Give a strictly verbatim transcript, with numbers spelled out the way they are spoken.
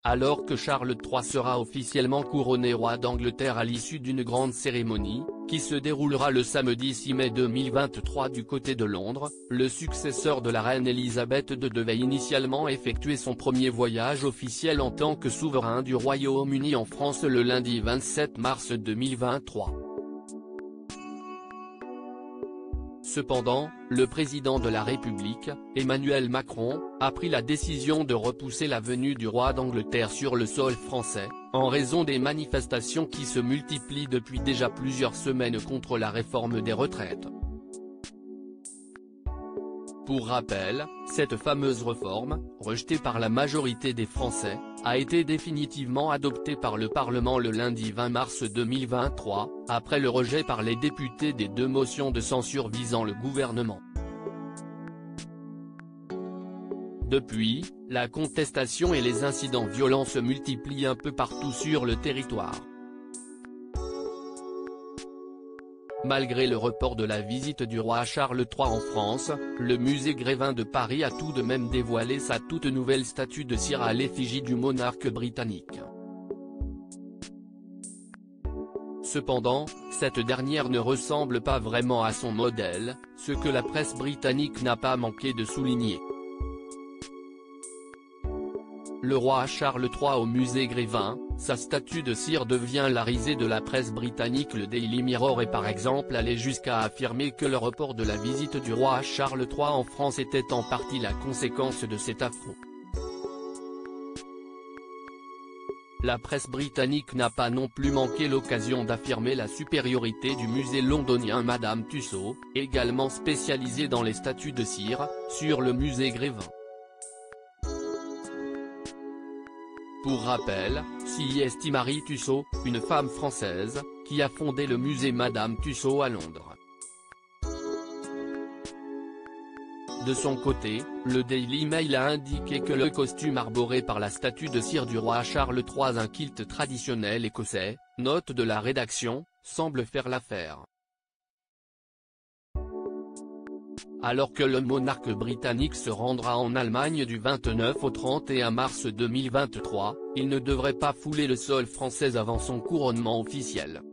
alors que Charles trois sera officiellement couronné roi d'Angleterre à l'issue d'une grande cérémonie, qui se déroulera le samedi six mai deux mille vingt-trois du côté de Londres. Le successeur de la reine Elisabeth deux devait initialement effectuer son premier voyage officiel en tant que souverain du Royaume-Uni en France le lundi vingt-sept mars deux mille vingt-trois. Cependant, le président de la République, Emmanuel Macron, a pris la décision de repousser la venue du roi d'Angleterre sur le sol français, en raison des manifestations qui se multiplient depuis déjà plusieurs semaines contre la réforme des retraites. Pour rappel, cette fameuse réforme, rejetée par la majorité des Français, a été définitivement adoptée par le Parlement le lundi vingt mars deux mille vingt-trois, après le rejet par les députés des deux motions de censure visant le gouvernement. Depuis, la contestation et les incidents violents se multiplient un peu partout sur le territoire. Malgré le report de la visite du roi Charles trois en France, le musée Grévin de Paris a tout de même dévoilé sa toute nouvelle statue de cire à l'effigie du monarque britannique. Cependant, cette dernière ne ressemble pas vraiment à son modèle, ce que la presse britannique n'a pas manqué de souligner. Le roi Charles trois au musée Grévin, sa statue de cire devient la risée de la presse britannique. Le Daily Mirror est par exemple allé jusqu'à affirmer que le report de la visite du roi Charles trois en France était en partie la conséquence de cet affront. La presse britannique n'a pas non plus manqué l'occasion d'affirmer la supériorité du musée londonien Madame Tussauds, également spécialisé dans les statues de cire, sur le musée Grévin. Pour rappel, c'y est Marie Tussaud, une femme française, qui a fondé le musée Madame Tussauds à Londres. De son côté, le Daily Mail a indiqué que le costume arboré par la statue de cire du roi Charles trois, un kilt traditionnel écossais, note de la rédaction, semble faire l'affaire. Alors que le monarque britannique se rendra en Allemagne du vingt-neuf au trente et un mars deux mille vingt-trois, il ne devrait pas fouler le sol français avant son couronnement officiel.